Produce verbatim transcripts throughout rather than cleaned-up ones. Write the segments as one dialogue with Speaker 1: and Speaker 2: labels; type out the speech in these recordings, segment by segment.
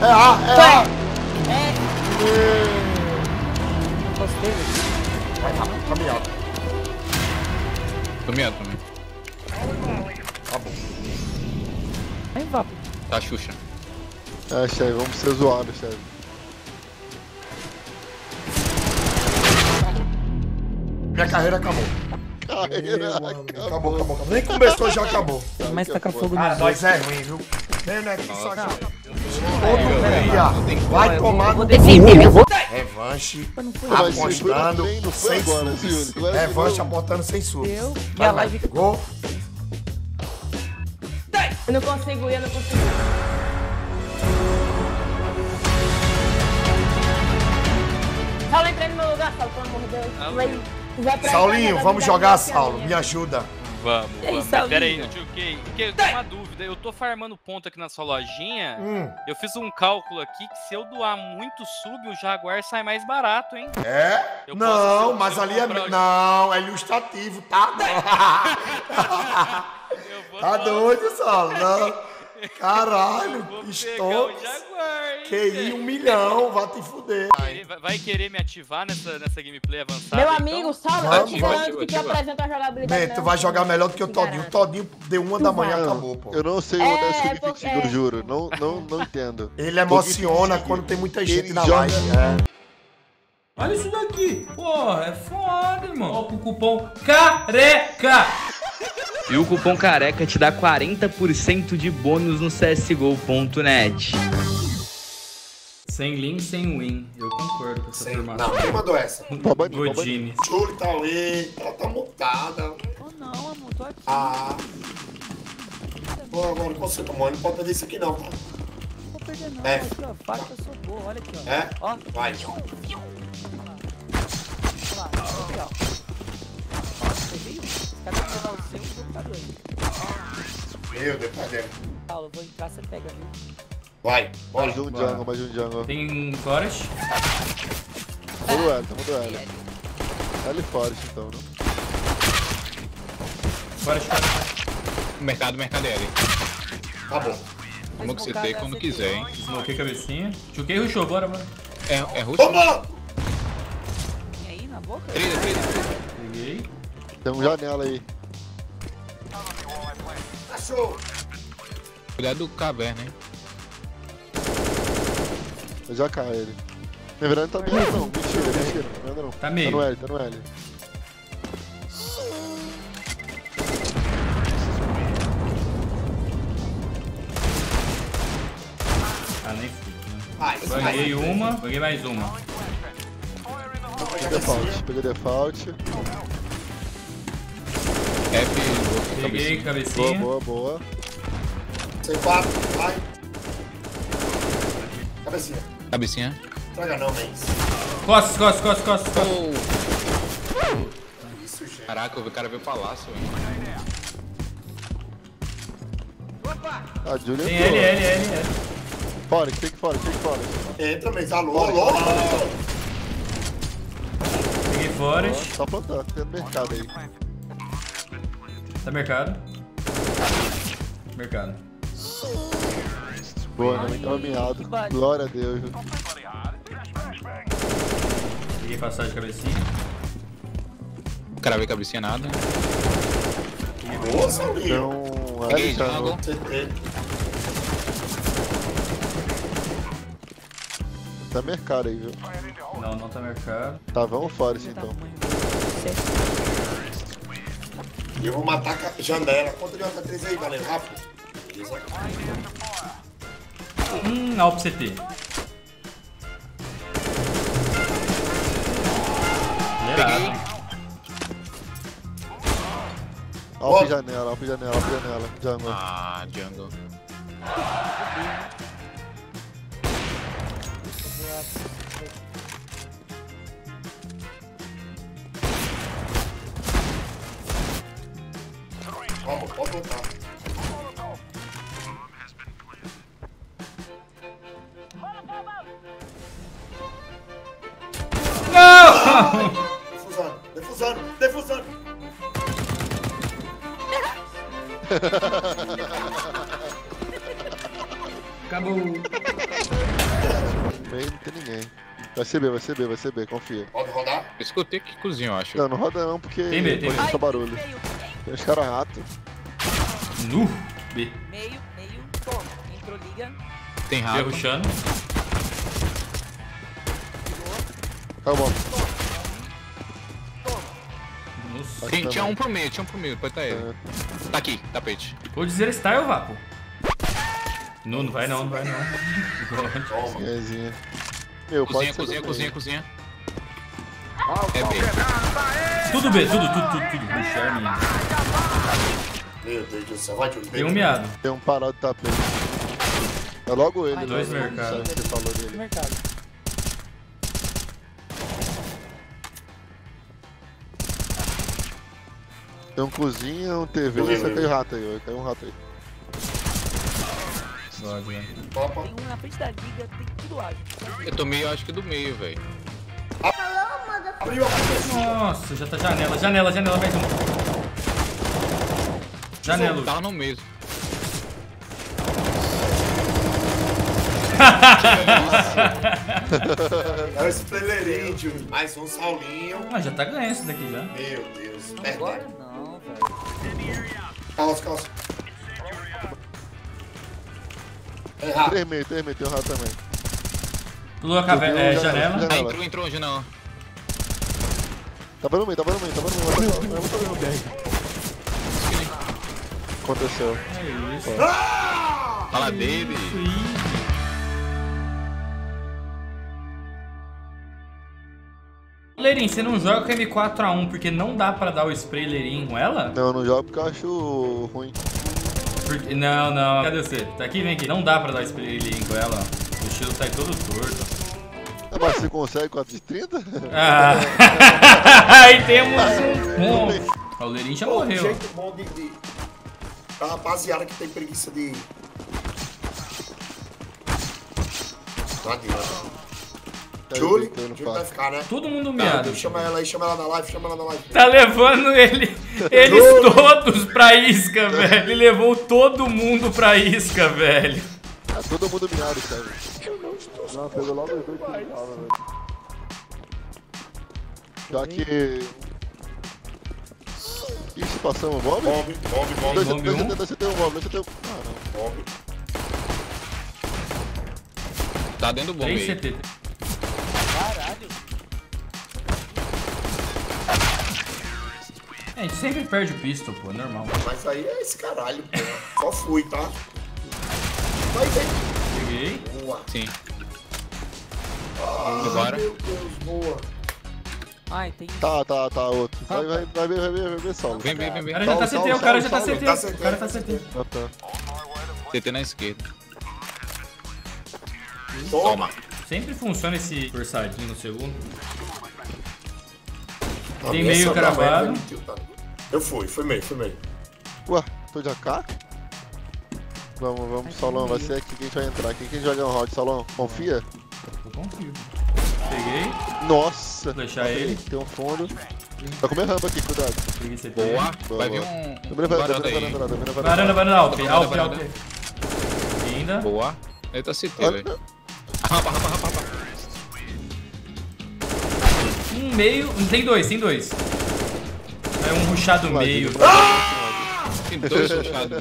Speaker 1: É A, é A.
Speaker 2: É. Gostei.
Speaker 1: Vai rápido, caminhado.
Speaker 3: Tô meado também.
Speaker 1: Tá bom.
Speaker 2: Vai, Vapo.
Speaker 3: Tá, Xuxa.
Speaker 4: É, chefe, vamos ser zoados, chefe.
Speaker 1: Minha carreira acabou.
Speaker 4: Carreira,
Speaker 1: Meu amigo,
Speaker 4: acabou.
Speaker 1: acabou, acabou, acabou. Nem começou, já acabou.
Speaker 2: Mas tacar fogo
Speaker 1: Ah,
Speaker 2: nos
Speaker 1: nós
Speaker 2: dois.
Speaker 1: é ruim, viu? Vem, né? Que só
Speaker 2: Não.
Speaker 1: Outro dia. Vai tomar no
Speaker 2: defender.
Speaker 1: revanche.
Speaker 2: Não foi.
Speaker 4: Mas você foi na
Speaker 1: Apostando
Speaker 4: frente, não foi
Speaker 1: sem
Speaker 4: agora,
Speaker 1: subs.
Speaker 4: Júlio. Agora
Speaker 1: Revanche
Speaker 4: de novo.
Speaker 1: apostando sem subs.
Speaker 2: Eu.
Speaker 1: Vai,
Speaker 2: Minha
Speaker 1: vai.
Speaker 2: live.
Speaker 1: Gol.
Speaker 5: Eu não consigo ir, eu não consigo. Saulo, entra no meu lugar, Saulo, pelo amor de Deus. Vai, vai pra
Speaker 1: Saulinho,
Speaker 5: cá,
Speaker 1: vamos
Speaker 5: vai
Speaker 1: jogar,
Speaker 5: dar
Speaker 1: Saulo.
Speaker 5: minha
Speaker 1: Me ajuda.
Speaker 6: Vamos,
Speaker 2: E aí,
Speaker 6: vamos.
Speaker 2: Saulinho?
Speaker 6: Pera aí, tio Kay, porque eu tenho uma dúvida. Eu tô farmando ponto aqui na sua lojinha.
Speaker 1: Hum.
Speaker 6: Eu fiz um cálculo aqui que se eu doar muito sub, o Jaguar sai mais barato, hein?
Speaker 1: É?
Speaker 6: Eu
Speaker 1: Não,
Speaker 6: posso- se eu-
Speaker 1: mas
Speaker 6: se eu
Speaker 1: ali é.
Speaker 6: comprar o-
Speaker 1: Não, é ilustrativo, tá?
Speaker 6: Eu vou
Speaker 1: Tá
Speaker 6: doar-
Speaker 1: doido, Saulo? Não. Caralho,
Speaker 6: Vou pegar
Speaker 1: estou.
Speaker 6: o Jaguar, hein?
Speaker 1: Q I um milhão, vai te fuder.
Speaker 6: Vai- Vai querer me ativar nessa, nessa gameplay avançada?
Speaker 5: Meu
Speaker 6: então?
Speaker 5: amigo, Saulo,
Speaker 1: Vamos,
Speaker 5: eu te
Speaker 1: vamos,
Speaker 5: garanto que tu
Speaker 3: ativa.
Speaker 5: apresenta a jogabilidade.
Speaker 1: Bem, tu
Speaker 5: não.
Speaker 1: vai jogar melhor do que o
Speaker 5: Te
Speaker 1: Todinho. O
Speaker 5: garanto.
Speaker 1: Todinho deu uma da manhã,
Speaker 4: Não,
Speaker 1: acabou, pô.
Speaker 4: eu não sei
Speaker 5: É,
Speaker 4: o que é significa,
Speaker 5: porque-
Speaker 4: eu juro. Não, não, não entendo.
Speaker 1: Ele emociona
Speaker 4: Porque
Speaker 1: quando tem muita gente
Speaker 4: ele
Speaker 1: na
Speaker 4: joga-
Speaker 1: live. É.
Speaker 7: Olha isso daqui. Porra, é foda, irmão. Ó, com o cupom CARECA.
Speaker 8: E o cupom CARECA te dá quarenta por cento de bônus no C S G O ponto net.
Speaker 7: Sem link, sem win. Eu concordo com essa
Speaker 1: Sei.
Speaker 7: afirmação.
Speaker 1: Não, quem mandou essa?
Speaker 4: Pode banir, pode banir.
Speaker 7: Godini.
Speaker 1: Júlio tá aí, ela tá mutada.
Speaker 2: Oh, não, amor, tô aqui.
Speaker 1: Ah. Pô, agora você tomou, não pode perder isso aqui não, tá?
Speaker 2: Não vou perder, não.
Speaker 1: É.
Speaker 2: Aqui, ó. Fala que eu sou boa. Olha aqui, ó.
Speaker 1: É?
Speaker 2: Ó.
Speaker 1: Vai.
Speaker 2: Olha lá. Aqui, ó. Ó, você viu? Cadê eu levar o seu computador?
Speaker 1: Meu Deus, cadê?
Speaker 2: Paulo, eu vou entrar, você pega, viu?
Speaker 1: Vai, bora.
Speaker 4: Mais um
Speaker 7: Bora.
Speaker 4: jungle, mais um jungle.
Speaker 7: Tem Forest.
Speaker 4: Muda o L, muda o L. L Forest então, não?
Speaker 7: Forest, Forest.
Speaker 3: Mercado, mercado é L.
Speaker 1: Tá bom.
Speaker 3: Como que você tem quando quiser, hein?
Speaker 7: Smokei cabecinha. Chuquei rushou, bora, bora.
Speaker 3: É, é rush?
Speaker 1: Toma!
Speaker 2: Tem aí na boca?
Speaker 3: Três, três, três.
Speaker 7: Peguei.
Speaker 4: Tem um janela aí.
Speaker 1: Cachorro!
Speaker 3: Cuidado do caverna, hein?
Speaker 4: Eu já caio ele. Na verdade não tá mirando não, mentira, mentira. Não mirando não.
Speaker 7: Tá meio.
Speaker 4: Tá no L, tá no L.
Speaker 7: Ah, nem fui, né?
Speaker 1: Vai,
Speaker 7: Banguei uma, banguei mais uma.
Speaker 4: Peguei default, peguei default.
Speaker 3: F, outro
Speaker 7: Peguei
Speaker 3: cabecinha.
Speaker 4: Boa,
Speaker 7: cabecinha.
Speaker 4: boa, boa.
Speaker 1: Sem quatro, vai. Cabecinha.
Speaker 3: Cabecinha.
Speaker 1: Traga não, mens.
Speaker 7: Costas, costas, costas, costas, costas.
Speaker 1: Isso, gente.
Speaker 3: Caraca, o cara veio palácio, hein?
Speaker 4: A Julia
Speaker 7: Tem
Speaker 4: entrou.
Speaker 7: L, L, L, L.
Speaker 4: Fora, tem que fora, tem que fora.
Speaker 1: Entra, mens. Alô, alô, alô.
Speaker 7: Peguei Forest.
Speaker 4: Só plantar, tem no mercado aí.
Speaker 7: Tá mercado. Mercado.
Speaker 4: Boa, não entrou miado. Glória a Deus.
Speaker 7: Peguei passagem de cabecinha.
Speaker 3: O cara veio cabecinha nada.
Speaker 1: Boa, Saulinho.
Speaker 4: Então,
Speaker 3: Peguei
Speaker 4: L já
Speaker 3: jungle.
Speaker 1: C T.
Speaker 4: tá mercado aí, viu?
Speaker 7: Não, não tá mercado.
Speaker 4: Tá, vamos fora esse então.
Speaker 1: E eu vou matar a janela. Conta de outra três aí, valeu, rápido. Beleza.
Speaker 7: Hum, Alp C T. Zerado.
Speaker 4: Alp janela, alp janela, alp janela. Jungle.
Speaker 3: Ah, jungle.
Speaker 1: Vamos, pode botar.
Speaker 7: Não!
Speaker 1: Defusando, defusando, defusando.
Speaker 7: Acabou.
Speaker 4: Meio não tem ninguém. Vai ser B, vai ser B, vai ser B, confia.
Speaker 1: Pode rodar?
Speaker 3: Eu escutei que cozinho, eu acho.
Speaker 4: Não, não roda não, porque
Speaker 7: Tem B, tem
Speaker 4: pode
Speaker 7: B.
Speaker 4: só barulho. Tem os caras rato.
Speaker 7: Nu. B.
Speaker 2: Meio, meio, toma. Entrou, liga.
Speaker 3: Tem
Speaker 7: B
Speaker 3: rato.
Speaker 7: rushando.
Speaker 4: Tá bom.
Speaker 7: Nossa.
Speaker 3: Tem, tinha um por meio, tinha um por meio, pode estar ele.
Speaker 4: É.
Speaker 3: Tá aqui, tapete.
Speaker 7: Vou dizer style, Vapo. Não, não vai não, não vai não.
Speaker 1: Toma.
Speaker 4: Cozinhazinha. Meu,
Speaker 3: Cozinha,
Speaker 4: pode ser
Speaker 3: cozinha,
Speaker 4: B.
Speaker 3: cozinha, cozinha. É B.
Speaker 7: Tudo B, tudo, tudo, tudo, tudo. Rushar, menino.
Speaker 1: Meu Deus do céu, vai, Júlio.
Speaker 7: Tem um miado.
Speaker 4: Tem um parado de tapete. É logo ele,
Speaker 7: Dois
Speaker 4: né?
Speaker 7: mercados.
Speaker 4: Que você falou dele.
Speaker 2: Mercado.
Speaker 4: Tem um cozinha, um T V,
Speaker 1: Beleza.
Speaker 4: só tem rato aí, ó. Tem um rato aí.
Speaker 7: Suave, né?
Speaker 1: Topa.
Speaker 2: Tem um na frente da liga, tem tudo ágil.
Speaker 3: Eu tomei, eu acho que do meio, velho.
Speaker 1: Abriu a cabeça.
Speaker 7: Nossa, já tá janela, janela, janela, mais um. Janela.
Speaker 3: Tava no mesmo.
Speaker 1: É o spoilerzinho, Júlio. Mais um Saulinho.
Speaker 7: Ah, já tá ganhando esse daqui já.
Speaker 1: Meu Deus.
Speaker 2: Agora
Speaker 1: Perdeu.
Speaker 2: não, velho.
Speaker 1: Calça, calça. É rápido.
Speaker 4: Três meio, três meio, tem um rato também.
Speaker 7: Pulou a caverna, é,
Speaker 4: Janela,
Speaker 7: janela.
Speaker 4: janela.
Speaker 3: Ah, entrou, entrou, janela.
Speaker 4: Tava no meio, tava no meio, tava no meio. Tava no meio, tava no meio. Aconteceu.
Speaker 7: É isso.
Speaker 3: Fala dele.
Speaker 7: Leirin, você não joga com M quatro A um porque não dá pra dar o spray Leirin com ela?
Speaker 4: Não, eu não jogo porque eu acho ruim.
Speaker 7: Porque- Não, não. Cadê você? Tá aqui, vem aqui. Não dá pra dar o spray Leirin com ela. O estilo tá aí todo torto.
Speaker 4: Ah, mas você consegue quatro de trinta?
Speaker 7: Ah. Aí temos um bom. Ah, o Leirin já
Speaker 1: Pô, um
Speaker 7: morreu.
Speaker 1: jeito bom de, de... Da rapaziada que tem preguiça de... Não adianta. Julie, Julie vai ficar, né?
Speaker 7: Todo mundo
Speaker 1: Tá,
Speaker 7: miado.
Speaker 1: chama ela aí, chama ela na live, chama ela na live.
Speaker 7: Tá levando ele, eles todos pra isca, velho. Ele levou todo mundo pra isca, velho.
Speaker 4: Tá todo mundo miado, cara. Não, pegou logo os dois que tava, velho. Já que... Ixi, passamos o bomb?
Speaker 1: Bombe, bombe, bombe,
Speaker 4: Dois
Speaker 7: bombe, um.
Speaker 4: C T, um bomb, dois C T, um... Ah, não.
Speaker 1: bombe.
Speaker 3: Tá dentro do bombe
Speaker 7: três C
Speaker 3: aí.
Speaker 7: T.
Speaker 2: Caralho.
Speaker 7: É, a gente sempre perde o pistol, pô, é normal.
Speaker 1: Mas aí é esse caralho, pô. Só fui, tá? Vai, vem.
Speaker 7: Peguei.
Speaker 1: Boa.
Speaker 3: Sim.
Speaker 1: Ah,
Speaker 3: Agora.
Speaker 1: meu Deus, boa.
Speaker 2: Ai, tem...
Speaker 4: Tá, tá, tá, outro. Vai, vai, vai ver, vai ver, vai ver solo.
Speaker 3: Vem, vem, vem,
Speaker 7: O
Speaker 3: vem.
Speaker 7: cara já tá
Speaker 4: Salve,
Speaker 7: C T, o cara já tá
Speaker 4: salve,
Speaker 7: C T.
Speaker 1: tá C T,
Speaker 7: O cara tá
Speaker 1: tá
Speaker 7: C T.
Speaker 4: Ah, tá.
Speaker 3: C T na esquerda.
Speaker 1: Toma.
Speaker 7: Sempre funciona esse forçadinho no segundo.
Speaker 1: A
Speaker 7: Tem
Speaker 1: minha
Speaker 7: meio
Speaker 1: Sandra
Speaker 7: cravado.
Speaker 1: Maia permitiu, tá? Eu fui, fui meio, fui meio.
Speaker 4: Ué, tô de A K? Vamos, vamos, Solão, vai ser aqui que a gente vai entrar. Quem que a gente vai ganhar um round, Solão? Confia?
Speaker 7: Eu confio. Peguei.
Speaker 4: Nossa!
Speaker 7: Vou deixar
Speaker 4: Tá
Speaker 7: ele.
Speaker 4: bem, tem um fundo. Vai comer rampa aqui, cuidado.
Speaker 7: Peguei C T.
Speaker 3: Boa.
Speaker 4: Boa,
Speaker 3: Vai vir
Speaker 4: boa.
Speaker 3: um,
Speaker 4: Tá
Speaker 3: um
Speaker 4: vendo, varanda,
Speaker 3: varanda
Speaker 4: tá vendo,
Speaker 3: aí.
Speaker 4: varanda, tá vendo, varanda.
Speaker 7: Varanda, varanda, Alp,
Speaker 3: Varanda,
Speaker 7: Alp,
Speaker 3: varanda.
Speaker 7: Alp. Ainda.
Speaker 3: Boa. Ele tá C T,
Speaker 4: Olha,
Speaker 3: velho. Rapa, rapa, rapa, rapa.
Speaker 7: Um meio. Tem dois, tem dois. É um rushado
Speaker 4: vai,
Speaker 7: meio.
Speaker 4: vai, vai,
Speaker 3: Tem dois fechados.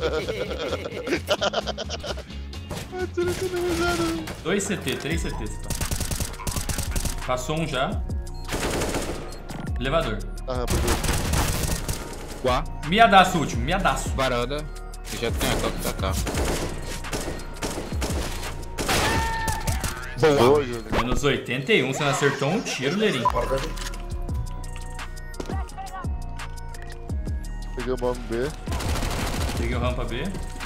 Speaker 4: vai, tudo, tudo, tudo.
Speaker 7: Dois C T, três C T, se pá. Passou um já. Elevador.
Speaker 4: Ah, rampa, dois.
Speaker 3: Boa.
Speaker 7: Miadaço último, miadaço.
Speaker 3: Varanda. E já tem a toque da cá.
Speaker 4: Boa, Júlio.
Speaker 7: Menos oitenta e um, você não acertou um tiro, Leirin.
Speaker 1: Bora, vai vir.
Speaker 4: Peguei o bomb B.
Speaker 7: Peguei o rampa B.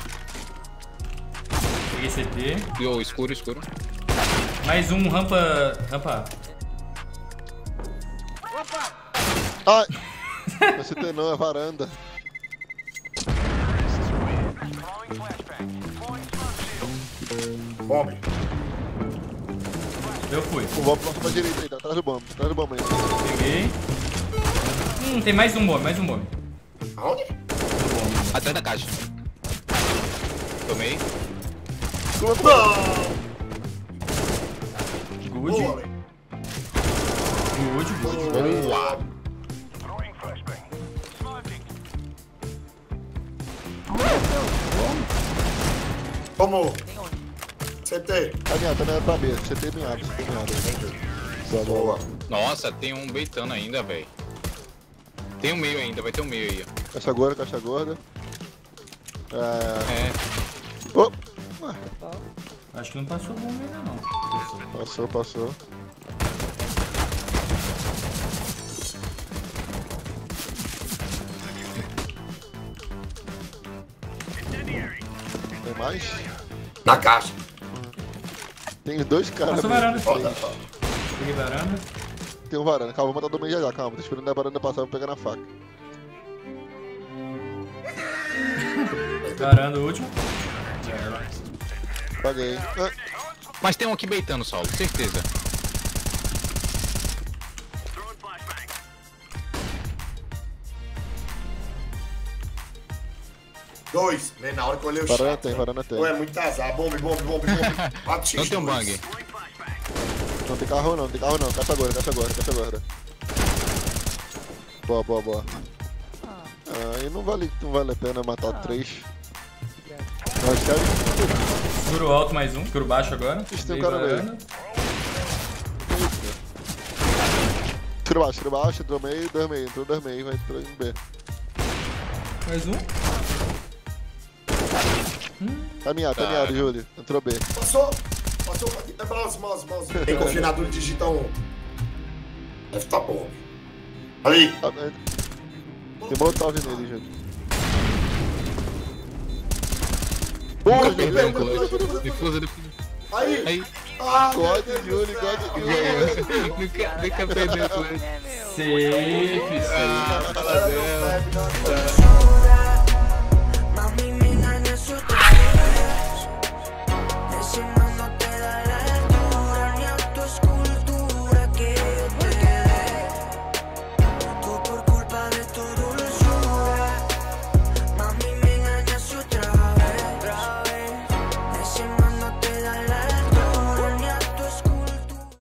Speaker 7: Peguei C T.
Speaker 3: E o escuro, escuro.
Speaker 7: Mais um rampa. Rampa.
Speaker 4: Ai! Não C T não, é varanda.
Speaker 1: Bombe.
Speaker 7: Eu fui.
Speaker 4: O bomb passa pra direita aí, tá atrás do bomb, tá atrás do bomb aí.
Speaker 7: Peguei. Hum, tem mais um bombe, mais um bombe.
Speaker 1: Aonde?
Speaker 3: Atrás da caixa. Tomei.
Speaker 1: Não! amor.
Speaker 2: Tem onde?
Speaker 1: C T.
Speaker 4: Tá minhado, tá minhado pra B. Você tem minhado, você tem minhado. Só
Speaker 1: Boa.
Speaker 3: Nossa, tem um beitando ainda, velho. Tem um meio ainda, vai ter um meio aí, ó.
Speaker 4: Caixa gorda, caixa gorda. É...
Speaker 3: É.
Speaker 4: Oh,
Speaker 7: Acho que não passou bom ainda não.
Speaker 4: passou, passou. Tem mais?
Speaker 1: Na caixa.
Speaker 4: Tem dois caras.
Speaker 7: Passou
Speaker 4: mesmo.
Speaker 7: varanda.
Speaker 1: Foda, foda.
Speaker 7: Peguei varanda.
Speaker 4: Tem um varanda. Calma, vou matar do meio já já, calma. Tô esperando a varanda passar, vou pegar na faca.
Speaker 7: Varanda, o último.
Speaker 4: Paguei. Ah,
Speaker 3: Mas tem um aqui beitando, Saulo, certeza.
Speaker 1: Dois. Nem na hora que eu olhei o
Speaker 4: varanda
Speaker 1: chat.
Speaker 4: tem, varanda tem.
Speaker 1: Ué, muito azar. Bombe, bombe, bombe, bombe. quatro x
Speaker 3: Não tem um bang.
Speaker 4: Não tem carro não, não tem carro não. Caixa gorda, caixa gorda, caixa gorda. Boa, boa, boa. Ah, aí não vale, não vale a pena matar três. Nós queremos.
Speaker 7: Escuro alto mais um. Escuro baixo agora.
Speaker 4: Ixi, tem um
Speaker 7: Veio
Speaker 4: cara meio.
Speaker 7: varanda.
Speaker 4: Tiro baixo, tiro baixo, entrou meio, dois meio, entrou dois meio, vai entrar em B.
Speaker 7: Mais um.
Speaker 4: Tá miado, tá miado, Júlio. Entrou B.
Speaker 1: Passou. Passou. É mouse, mouse, mouse. Tem confinador, digita um. Deve tá bom. Ali.
Speaker 4: Tá vendo? Tem molotov nele, Júlio. Boa,
Speaker 3: Perdeu um
Speaker 4: Júlio.
Speaker 3: clutch. Difusa, difusa.
Speaker 1: Aí.
Speaker 3: Aí.
Speaker 1: Ah,
Speaker 4: God, Júlio, God, Júlio.
Speaker 3: Nunca, nunca perdeu o clutch.
Speaker 2: É, meu.
Speaker 7: Safe, safe.
Speaker 3: Ah, fala dela.